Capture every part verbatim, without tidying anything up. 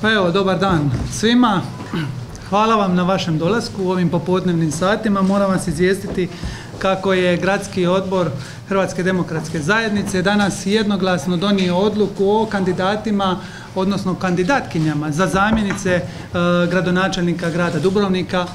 Pa evo, dobar dan svima. Hvala vam na vašem dolasku u ovim popodnevnim satima. Moram vas izvijestiti kako je Gradski odbor Hrvatske demokratske zajednice danas jednoglasno donio odluku o kandidatima, odnosno kandidatkinjama za zamjenice e, gradonačelnika grada Dubrovnika,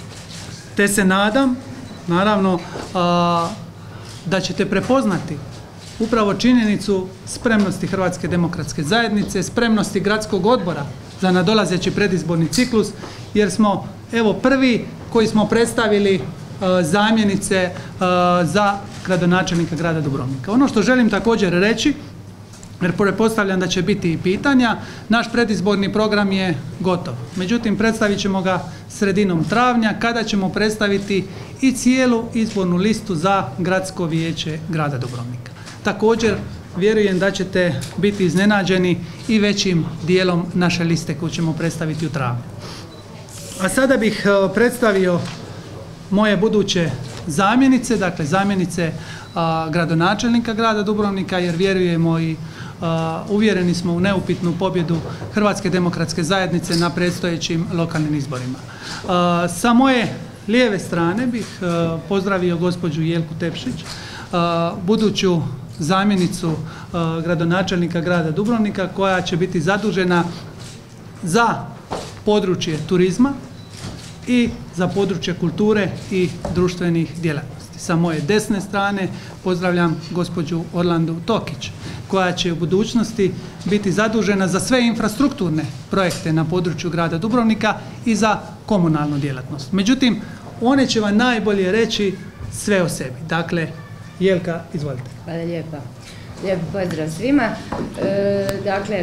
te se nadam, naravno, a, da ćete prepoznati upravo činjenicu spremnosti Hrvatske demokratske zajednice, spremnosti Gradskog odbora za nadolazeći predizborni ciklus, jer smo evo prvi koji smo predstavili a, zamjenice a, za gradonačelnika grada Dubrovnika. Ono što želim također reći, jer pretpostavljam da će biti i pitanja, naš predizborni program je gotov. Međutim, predstavit ćemo ga sredinom travnja, kada ćemo predstaviti i cijelu izbornu listu za Gradsko vijeće grada Dubrovnika. Također, vjerujem da ćete biti iznenađeni i većim dijelom naše liste koju ćemo predstaviti u travnju. A sada bih predstavio moje buduće zamjenice, dakle zamjenice a, gradonačelnika grada Dubrovnika, jer vjerujemo i a, uvjereni smo u neupitnu pobjedu Hrvatske demokratske zajednice na predstojećim lokalnim izborima. A, sa moje lijeve strane bih a, pozdravio gospođu Jelku Tepšić, a, buduću zamjenicu a, gradonačelnika grada Dubrovnika, koja će biti zadužena za područje turizma i za područje kulture i društvenih djelatnosti. Sa moje desne strane pozdravljam gospođu Orlandu Tokić, koja će u budućnosti biti zadužena za sve infrastrukturne projekte na području grada Dubrovnika i za komunalnu djelatnost. Međutim, one će vam najbolje reći sve o sebi. Dakle, Jelka, izvolite. Hvala lijepa. Lijep pozdrav svima. E, dakle,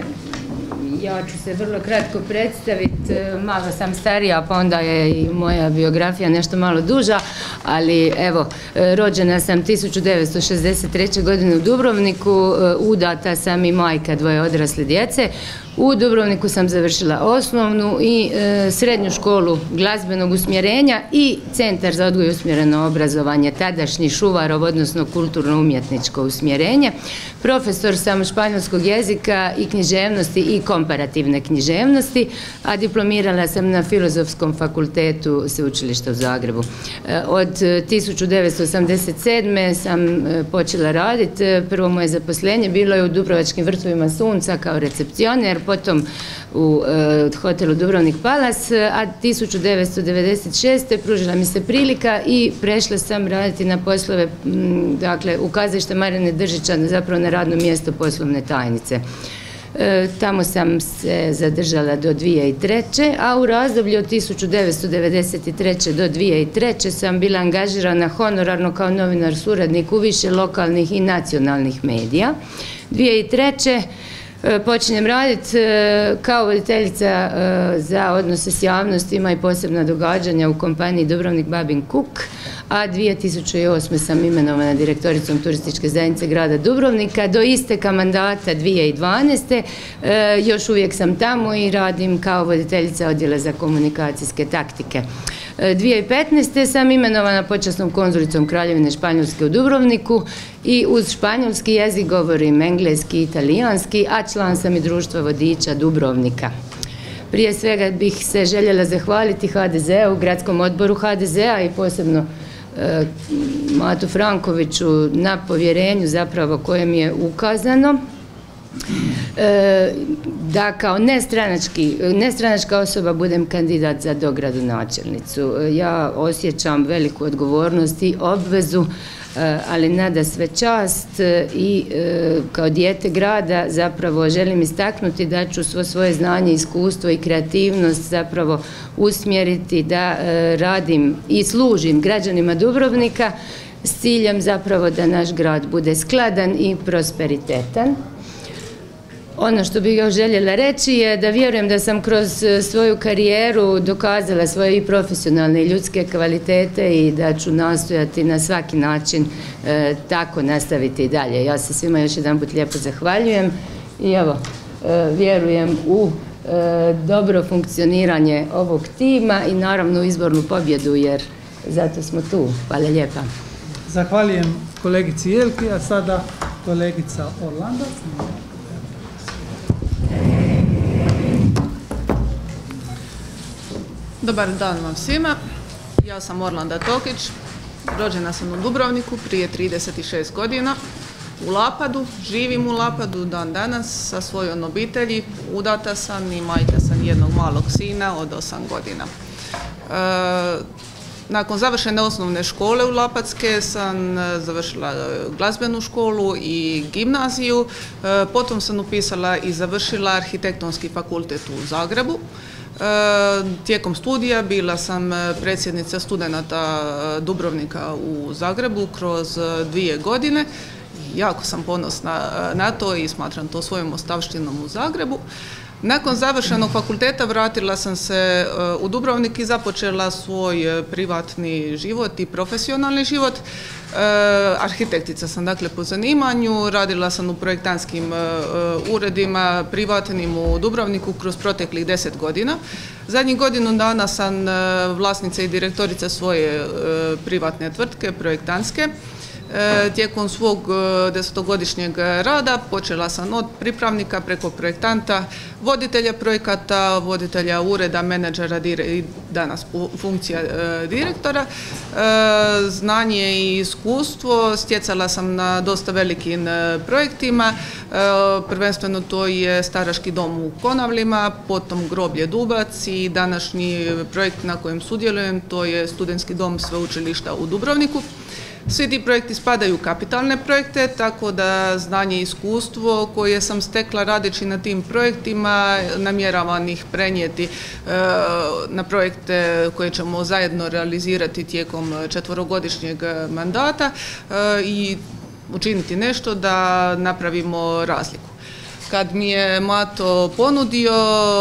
ja ću se vrlo kratko predstaviti, malo sam starija, pa onda je i moja biografija nešto malo duža, ali evo, rođena sam tisuću devetsto šezdeset treće. godine u Dubrovniku, udata sam i majka dvoje odrasle djece. U Dubrovniku sam završila osnovnu i e, srednju školu glazbenog usmjerenja i Centar za odgoj i usmjereno obrazovanje, tadašnji Šuvarov, odnosno kulturno-umjetničko usmjerenje. Profesor sam španjolskog jezika i književnosti i komparativne književnosti, a diplomirala sam na Filozofskom fakultetu Sveučilišta u Zagrebu. E, od tisuću devetsto osamdeset sedme sam e, počela raditi. Prvo moje zaposlenje bilo je u Dubrovačkim vrtovima Sunca kao recepcioner, potom u e, hotelu Dubrovnik Palace, a tisuću devetsto devedeset šeste. pružila mi se prilika i prešla sam raditi na poslove, m, dakle, u kazalište Marijane Držića, zapravo na radno mjesto poslovne tajnice. E, tamo sam se zadržala do dvije tisuće treće. a u razdoblju od tisuću devetsto devedeset treće. do dvije tisuće treće. sam bila angažirana honorarno kao novinar suradnik u više lokalnih i nacionalnih medija. dvije tisuće treće. počinjem raditi kao voditeljica za odnose s javnostima i posebna događanja u kompaniji Dubrovnik Babin Cook, a dvije tisuće osme. sam imenovana direktoricom turističke zajednice grada Dubrovnika. Do isteka mandata dvije tisuće dvanaeste. još uvijek sam tamo i radim kao voditeljica odjela za komunikacijske taktike. dvije tisuće petnaeste. sam imenovana počasnom konzulicom Kraljevine Španjolske u Dubrovniku i uz španjolski jezik govorim engleski i italijanski, a član sam i društva vodiča Dubrovnika. Prije svega bih se željela zahvaliti ha de ze u, gradskom odboru ha de zea i posebno e, Matu Frankoviću na povjerenju zapravo koje mi je ukazano. E, da kao nestranački, nestranačka osoba budem kandidat za dogradonačelnicu. Ja osjećam veliku odgovornost i obvezu, ali nada sve čast i kao dijete grada zapravo želim istaknuti da ću svo svoje znanje, iskustvo i kreativnost zapravo usmjeriti da radim i služim građanima Dubrovnika s ciljem zapravo da naš grad bude skladan i prosperitetan. Ono što bih još željela reći je da vjerujem da sam kroz svoju karijeru dokazala svoje i profesionalne i ljudske kvalitete i da ću nastojati na svaki način e, tako nastaviti i dalje. Ja se svima još jedan put lijepo zahvaljujem i evo, e, vjerujem u e, dobro funkcioniranje ovog tima i naravno u izbornu pobjedu, jer zato smo tu. Hvala lijepa. Zahvaljujem kolegici Jelki, a sada kolegica Orlando. Dobar dan vam svima. Ja sam Orlanda Tokić. Rođena sam u Dubrovniku prije trideset šest godina. U Lapadu. Živim u Lapadu dan danas sa svojom obitelji. Udata sam i majka sam jednog malog sina od osam godina. E, nakon završene osnovne škole u Lapatske sam završila glazbenu školu i gimnaziju. E, potom sam upisala i završila arhitektonski fakultet u Zagrebu. Tijekom studija bila sam predsjednica studenata Dubrovnika u Zagrebu kroz dvije godine. Jako sam ponosna na to i smatram to svojom ostavštinom u Zagrebu. Nakon završenog fakulteta vratila sam se u Dubrovnik i započela svoj privatni život i profesionalni život. Arhitektica sam dakle po zanimanju, radila sam u projektantskim uredima privatnim u Dubrovniku kroz proteklih deset godina. Zadnjih godinu dana sam vlasnica i direktorica svoje privatne tvrtke projektantske. Tijekom svog desetogodišnjeg rada počela sam od pripravnika preko projektanta, voditelja projekata, voditelja ureda, menadžera i danas funkcija direktora. Znanje i iskustvo stjecala sam na dosta velikim projektima, prvenstveno to je starački dom u Konavlima, potom groblje Dubac i današnji projekt na kojem sudjelujem to je studentski dom sveučilišta u Dubrovniku. Svi ti projekti spadaju u kapitalne projekte, tako da znanje i iskustvo koje sam stekla radeći na tim projektima namjeravam ih prenijeti na projekte koje ćemo zajedno realizirati tijekom četverogodišnjeg mandata i učiniti nešto da napravimo razliku. Kad mi je Mato ponudio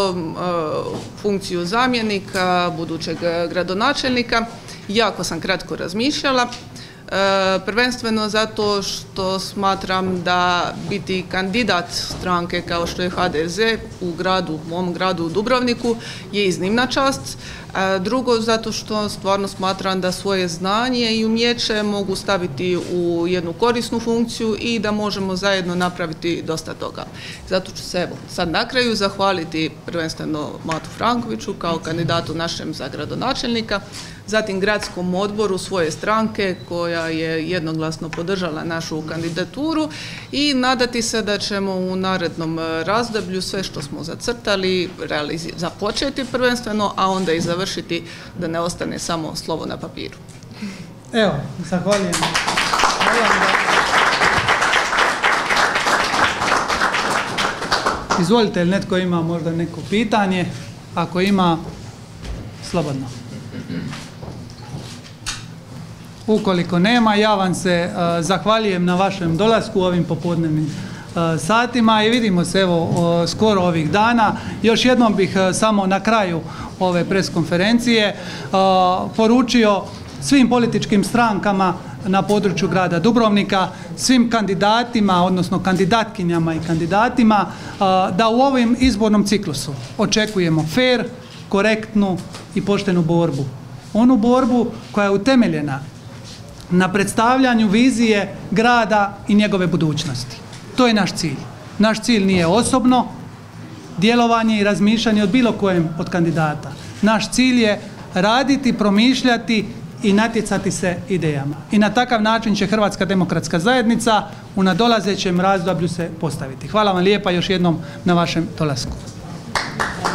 funkciju zamjenika, budućeg gradonačelnika, jako sam kratko razmišljala. Prvenstveno zato što smatram da biti kandidat stranke kao što je H D Z u gradu, u mom gradu u Dubrovniku je iznimna čast. Drugo, zato što stvarno smatram da svoje znanje i umjeće mogu staviti u jednu korisnu funkciju i da možemo zajedno napraviti dosta toga. Zato ću se evo sad na kraju zahvaliti prvenstveno Matu Frankoviću kao kandidatu našem za gradonačelnika, zatim gradskom odboru svoje stranke koja je jednoglasno podržala našu kandidaturu i nadati se da ćemo u narednom razdoblju sve što smo zacrtali započeti prvenstveno, a onda i završiti da ne ostane samo slovo na papiru. Evo, zahvaljujem. Izvolite, ili netko ima možda neko pitanje? Ako ima, slobodno. Ukoliko nema, ja vam se uh, zahvaljujem na vašem dolasku u ovim popodnevnim uh, satima i vidimo se evo uh, skoro ovih dana. Još jednom bih uh, samo na kraju ove preskonferencije uh, poručio svim političkim strankama na području grada Dubrovnika, svim kandidatima, odnosno kandidatkinjama i kandidatima, uh, da u ovom izbornom ciklusu očekujemo fer, korektnu i poštenu borbu. Onu borbu koja je utemeljena na predstavljanju vizije grada i njegove budućnosti. To je naš cilj. Naš cilj nije osobno djelovanje i razmišljanje od bilo kojem od kandidata. Naš cilj je raditi, promišljati i natjecati se idejama. I na takav način će Hrvatska demokratska zajednica u nadolazećem razdoblju se postaviti. Hvala vam lijepa još jednom na vašem dolasku.